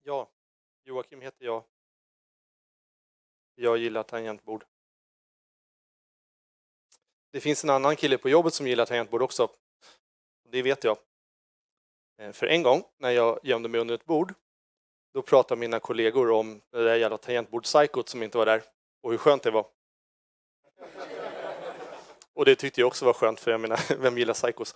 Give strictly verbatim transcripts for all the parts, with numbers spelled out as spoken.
Ja, Joakim heter jag. Jag gillar tangentbord. Det finns en annan kille på jobbet som gillar tangentbord också. Det vet jag. Eh, För en gång när jag gömde mig under ett bord, då pratade mina kollegor om det där jävla tangentbord-psykot som inte var där och hur skönt det var. Och det tyckte jag också var skönt, för jag menar, vem gillar psykos?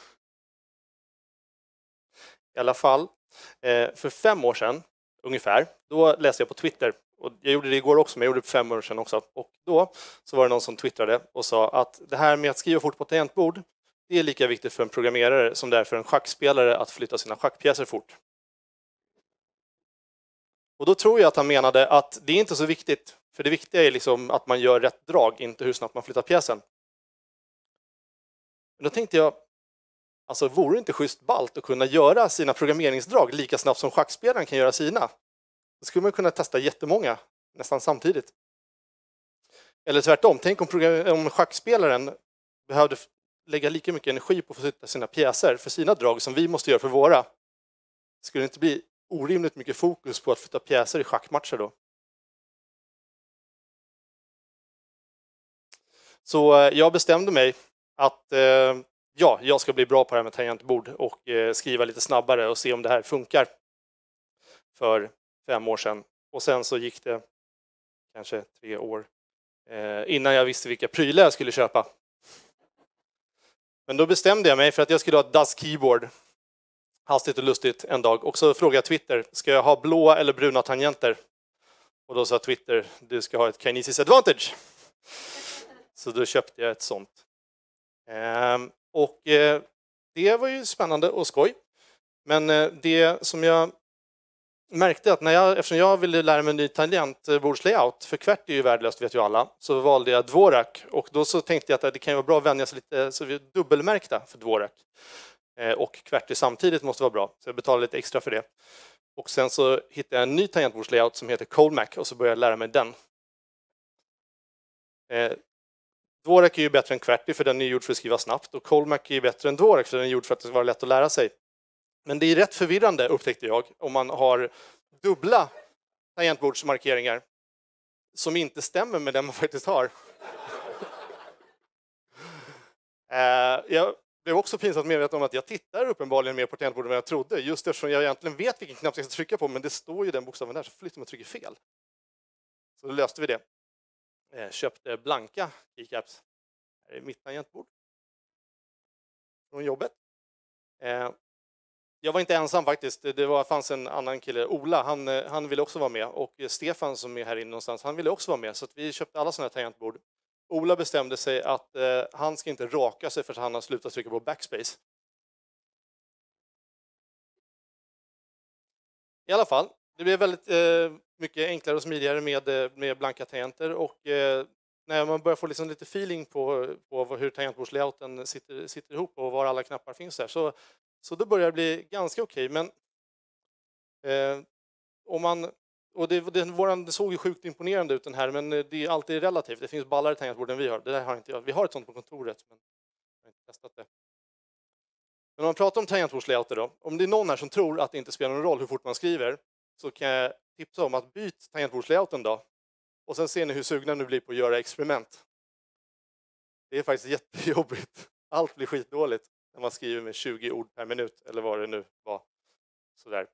I alla fall, eh, för fem år sedan ungefär, då läste jag på Twitter. Och jag gjorde det igår också, men jag gjorde det för fem år sedan också. Och då så var det någon som twittrade och sa att det här med att skriva fort på tangentbord, det är lika viktigt för en programmerare som det är för en schackspelare att flytta sina schackpjäser fort. Och då tror jag att han menade att det är inte så viktigt, för det viktiga är liksom att man gör rätt drag, inte hur snabbt man flyttar pjäsen. Men då tänkte jag, alltså vore det inte schysst ballt att kunna göra sina programmeringsdrag lika snabbt som schackspelaren kan göra sina? Då skulle man kunna testa jättemånga nästan samtidigt. Eller tvärtom, tänk om, om schackspelaren behövde lägga lika mycket energi på att flytta sina pjäser för sina drag som vi måste göra för våra. Skulle det inte bli orimligt mycket fokus på att flytta pjäser i schackmatcher då? Så eh, jag bestämde mig att eh, ja, jag ska bli bra på det här med tangentbord och eh, skriva lite snabbare och se om det här funkar. För fem år sedan. Och sen så gick det kanske tre år eh, innan jag visste vilka prylar jag skulle köpa. Men då bestämde jag mig för att jag skulle ha ett D A S Keyboard. Hastigt och lustigt en dag. Och så frågade jag Twitter, ska jag ha blåa eller bruna tangenter? Och då sa Twitter, du ska ha ett Kinesis Advantage. Så då köpte jag ett sånt. Ehm, och eh, det var ju spännande och skoj. Men eh, det som jag märkte att när jag, eftersom jag ville lära mig en ny tangentbordslayout, för kvärt är ju värdelöst, vet ju alla, så valde jag Dvorak. Och då så tänkte jag att det kan ju vara bra att vänja sig lite, så vi är dubbelmärkta för Dvorak. Eh, och kvärt samtidigt måste vara bra, så jag betalade lite extra för det. Och sen så hittade jag en ny tangentbordslayout som heter Colmac och så började jag lära mig den. Eh, Dvorak är ju bättre än kvärt för den är gjord för att skriva snabbt, och Colmac är ju bättre än Dvorak för den är gjord för att det ska vara lätt att lära sig. Men det är rätt förvirrande, upptäckte jag, om man har dubbla tangentbordsmarkeringar som inte stämmer med den man faktiskt har. Jag blev också pinsamt medveten om att jag tittar uppenbarligen mer på tangentbordet än vad jag trodde, just eftersom jag egentligen vet vilken knapp jag ska trycka på, men det står ju den bokstaven där, så flyttar man och trycker fel. Så då löste vi det. Jag köpte blanka keycaps. Här är mitt tangentbord från jobbet. Jag var inte ensam faktiskt. Det var, fanns en annan kille, Ola, han, han ville också vara med. Och Stefan som är här inne någonstans, han ville också vara med. Så att vi köpte alla sådana här tangentbord. Ola bestämde sig att eh, han ska inte raka sig för att han har slutat trycka på backspace. I alla fall, det blev väldigt eh, mycket enklare och smidigare med, med blanka tangenter. Och eh, när man börjar få liksom lite feeling på, på hur tangentbordslayouten sitter, sitter ihop och var alla knappar finns där, så Så då börjar det bli ganska okej, men eh, om man, och det, det, våran, det såg ju sjukt imponerande ut den här, men det är alltid relativt. Det finns ballare tangentbord än vi har. Det där har inte jag. Vi har ett sånt på kontoret, men jag har inte testat det. Men om man pratar om tangentbordslayouter då, om det är någon här som tror att det inte spelar någon roll hur fort man skriver, så kan jag tipsa om att byta tangentbordslayouten då. Och sen ser ni hur sugna nu blir på att göra experiment. Det är faktiskt jättejobbigt. Allt blir skitdåligt när man skriver med tjugo ord per minut, eller vad det nu var. Sådär.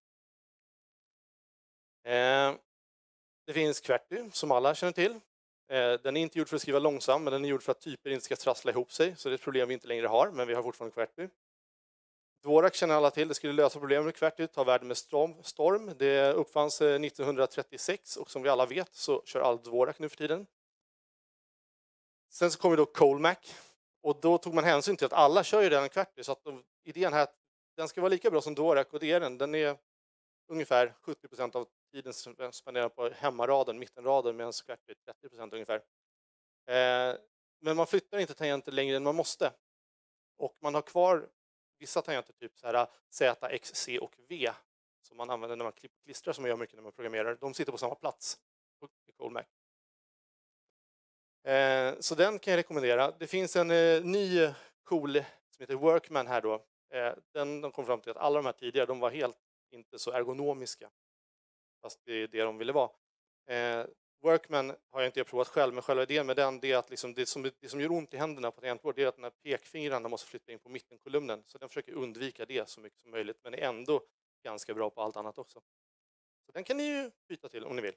Eh, det finns QWERTY, som alla känner till. Eh, den är inte gjord för att skriva långsamt, men den är gjord för att typer inte ska trassla ihop sig. Så det är ett problem vi inte längre har, men vi har fortfarande QWERTY. Dvorak känner alla till. Det skulle lösa problemet med QWERTY, ta världen med storm. Det uppfanns nittonhundratrettiosex, och som vi alla vet så kör all Dvorak nu för tiden. Sen så kommer då Colmac. Och då tog man hänsyn till att alla kör ju redan QWERTY, så att de, idén här, den ska vara lika bra som Dvorak, och det är den. Den är ungefär sjuttio procent av tiden spenderad på hemmaraden, mittenraden, medan QWERTY är trettio procent ungefär. Eh, men man flyttar inte tangenter längre än man måste. Och man har kvar vissa tangenter, typ så här Z, X, C och V, som man använder när man klistrar, som man gör mycket när man programmerar. De sitter på samma plats i Colmac. Så den kan jag rekommendera. Det finns en eh, ny cool som heter Workman här då. Eh, den de kom fram till att alla de här tidigare, de var helt inte så ergonomiska. fast det är det de ville vara. Eh, Workman har jag inte provat själv, men själva idén med den det är att liksom det, som, det som gör ont i händerna på tangentbord det är att den här pekfingrarna måste flytta in på mittenkolumnen. Så den försöker undvika det så mycket som möjligt, men är ändå ganska bra på allt annat också. Så den kan ni ju byta till om ni vill.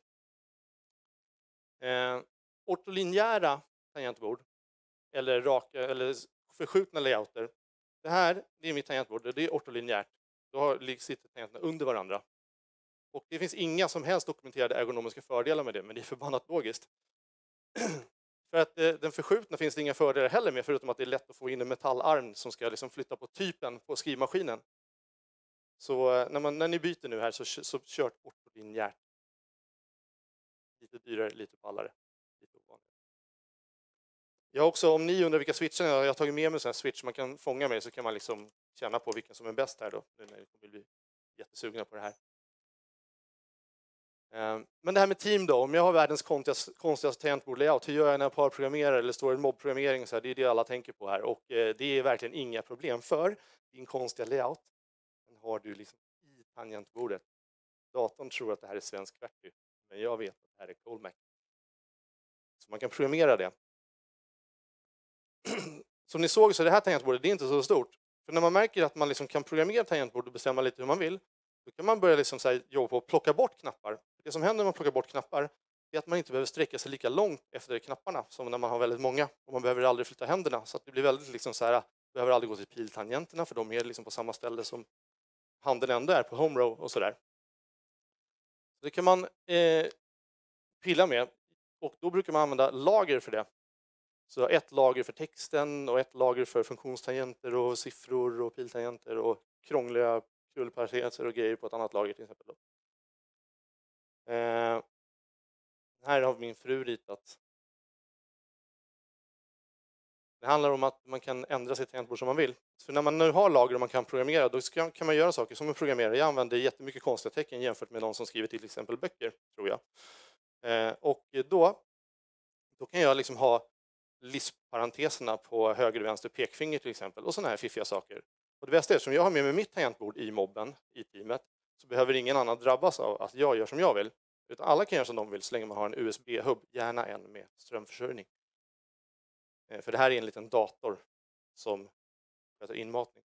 Eh, ortolinjära tangentbord eller raka eller förskjutna layouter. Det här det är mitt tangentbord, det är ortolinjärt. Då har, sitter tangenterna under varandra. Och det finns inga som helst dokumenterade ergonomiska fördelar med det, men det är förbannat logiskt. För att eh, den förskjutna finns det inga fördelar heller med, förutom att det är lätt att få in en metallarm som ska liksom flytta på typen på skrivmaskinen. Så eh, när, man, när ni byter nu här så, så kör ortolinjärt. Lite dyrare, lite ballare. Lite ovanligt. Jag har också, om ni undrar vilka switchar jag har tagit med mig en sån här switch man kan fånga med, så kan man liksom känna på vilken som är bäst här då. Nu när ni kommer bli jättesugna på det här. Men det här med team då, om jag har världens konstigaste, konstigaste tangentbord-layout, hur gör jag när jag parprogrammerar eller står i en mobbprogrammering? Så här, det är det alla tänker på här, och det är verkligen inga problem, för din konstiga layout den har du liksom i tangentbordet. Datorn tror att det här är svensk QWERTY, men jag vet att det här är ColdMac. Så man kan programmera det. Som ni såg så är det här tangentbordet, det är inte så stort. För när man märker att man liksom kan programmera tangentbord och bestämma lite hur man vill, då kan man börja liksom så här jobba på att plocka bort knappar. Det som händer när man plockar bort knappar är att man inte behöver sträcka sig lika långt efter knapparna som när man har väldigt många. Och man behöver aldrig flytta händerna. Så att det blir väldigt liksom så här, behöver aldrig gå till piltangenterna, för de är liksom på samma ställe som handen ändå är på home row och sådär. Så det kan man eh, pilla med, och då brukar man använda lager för det. Så ett lager för texten och ett lager för funktionstangenter och siffror och piltangenter och krångliga krullparenteser och grejer på ett annat lager till exempel. Eh, här har min fru ritat. Det handlar om att man kan ändra sitt tangentbord som man vill. För när man nu har lager och man kan programmera, då ska, kan man göra saker som en programmerare. Jag använder jättemycket konstiga tecken jämfört med de som skriver till exempel böcker, tror jag. Eh, och då, då kan jag liksom ha Lisp-parenteserna på höger och vänster pekfinger till exempel, och sådana här fiffiga saker. Och det bästa är att som jag har med mig mitt tangentbord i mobben, i teamet, så behöver ingen annan drabbas av att jag gör som jag vill. Utan alla kan göra som de vill så länge man har en U S B-hubb, gärna en med strömförsörjning. För det här är en liten dator som sköter inmatning.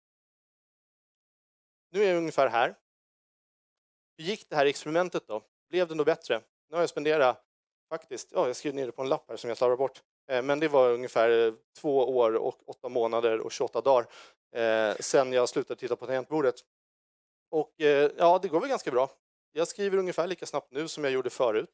Nu är jag ungefär här. Hur gick det här experimentet då? Blev det nog bättre? Nu har jag spenderat faktiskt, ja, jag skrev ner det på en lapp här som jag slarvar bort. Men det var ungefär två år och åtta månader och tjugoåtta dagar eh, sen jag slutade titta på tangentbordet. Och eh, ja, det går väl ganska bra. Jag skriver ungefär lika snabbt nu som jag gjorde förut.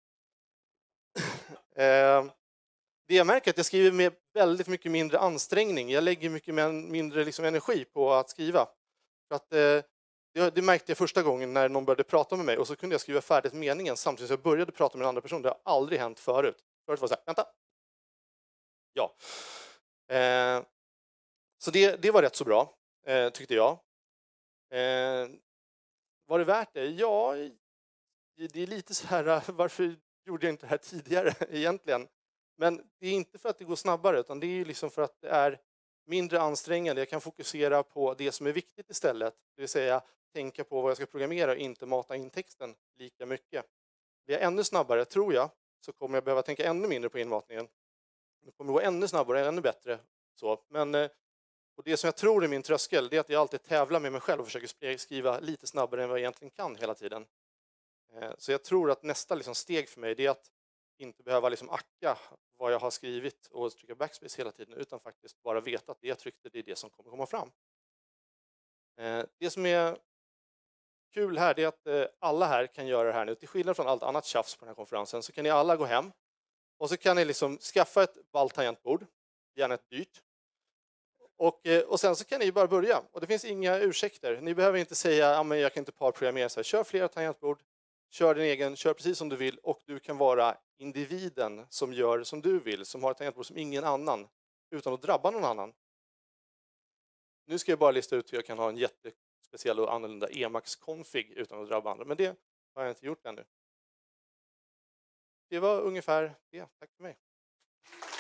eh, det jag märker är att jag skriver med väldigt mycket mindre ansträngning. Jag lägger mycket mindre liksom, energi på att skriva. För att, eh, det, det märkte jag första gången när någon började prata med mig, och så kunde jag skriva färdigt meningen samtidigt som jag började prata med en annan person. Det har aldrig hänt förut. Förut var det så här, vänta. Ja. Eh, så det, det var rätt så bra, eh, tyckte jag. Eh, var det värt det? Ja, det är lite så här, varför gjorde jag inte det här tidigare egentligen? Men det är inte för att det går snabbare, utan det är liksom för att det är mindre ansträngande. Jag kan fokusera på det som är viktigt istället. Det vill säga tänka på vad jag ska programmera och inte mata in texten lika mycket. Blir jag ännu snabbare, tror jag, så kommer jag behöva tänka ännu mindre på inmatningen. Det kommer gå ännu snabbare, ännu bättre. Så. Men, och det som jag tror är min tröskel, det är att jag alltid tävlar med mig själv och försöker skriva lite snabbare än vad jag egentligen kan hela tiden. Så jag tror att nästa liksom steg för mig, det är att inte behöva liksom acka vad jag har skrivit och trycka backspace hela tiden, utan faktiskt bara veta att det jag tryckte, det är det som kommer komma fram. Det som är kul här, det är att alla här kan göra det här nu. Till skillnad från allt annat tjafs på den här konferensen så kan ni alla gå hem och så kan ni liksom skaffa ett ballt tangentbord, gärna ett dyrt. Och, och sen så kan ni bara börja. Och det finns inga ursäkter. Ni behöver inte säga att ja, jag kan inte parprogrammera så här. Kör flera tangentbord, kör din egen, kör precis som du vill, och du kan vara individen som gör som du vill, som har ett tangentbord som ingen annan, utan att drabba någon annan. Nu ska jag bara lista ut hur jag kan ha en jättespeciell och annorlunda Emacs-config utan att drabba andra, men det har jag inte gjort ännu. Det var ungefär det. Tack för mig.